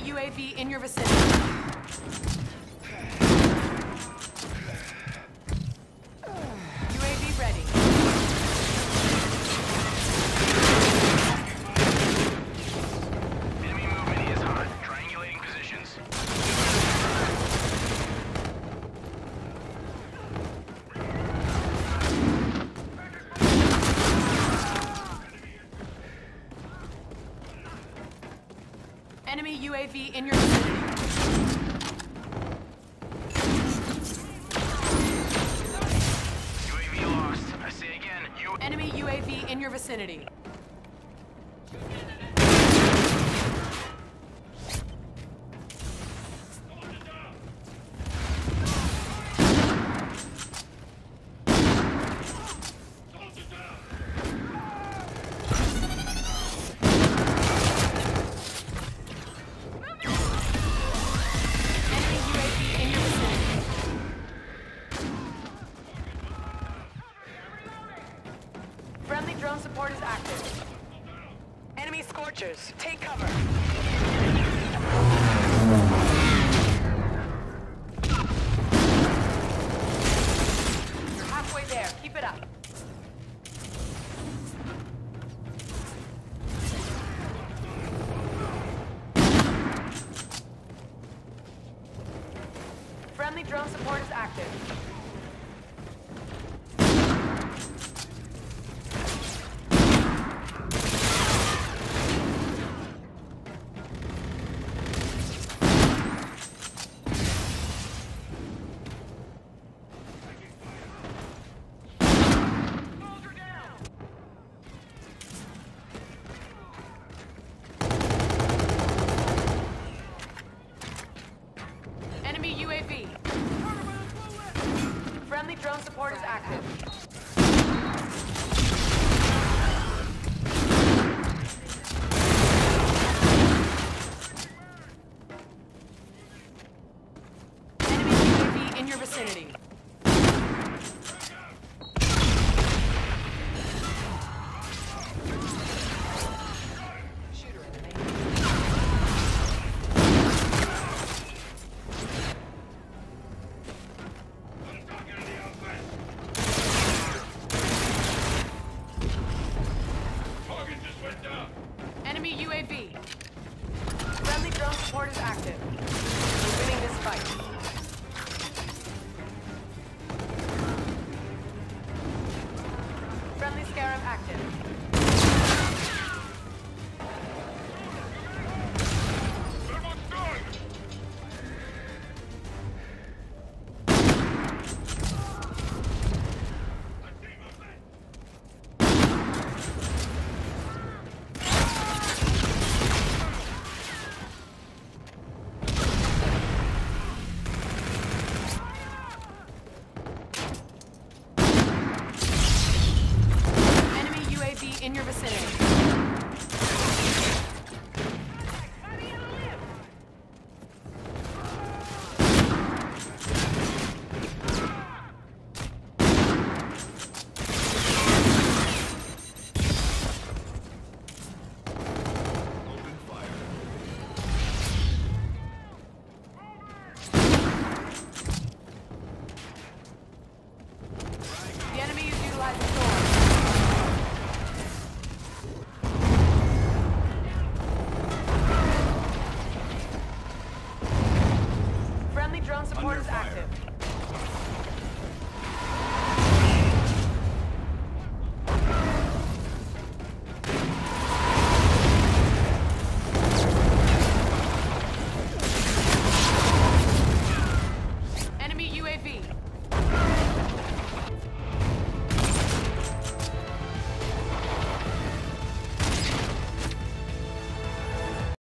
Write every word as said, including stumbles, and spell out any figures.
U A V in your vicinity. U A V ready. Enemy movement is hot. Triangulating positions. Enemy U A V in your vicinity. U A V lost. I say again, U Enemy U A V in your vicinity. Enemy U A V in your vicinity. Friendly drone support is active. Enemy Scorchers, take cover. You're halfway there. Keep it up. Friendly drone support is active. Enemy U A V. Friendly drone support is active. Enemy U A V in your vicinity. Shooter in the main. Enemy U A V. Friendly drone support is active. We're winning this fight. Friendly Scarab active. Enemy U A V in your vicinity. The enemy is utilizing Storm. Friendly drone support is active.